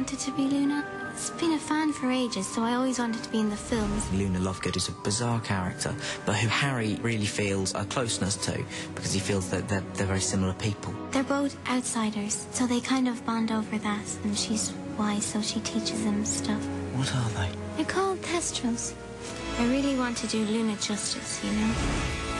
wanted to be Luna. I've been a fan for ages, so I always wanted to be in the films. Luna Lovegood is a bizarre character, but who Harry really feels a closeness to, because he feels that they're very similar people. They're both outsiders, so they kind of bond over that, and she's wise, so she teaches him stuff. What are they? They're called Thestrals. I really want to do Luna justice, you know?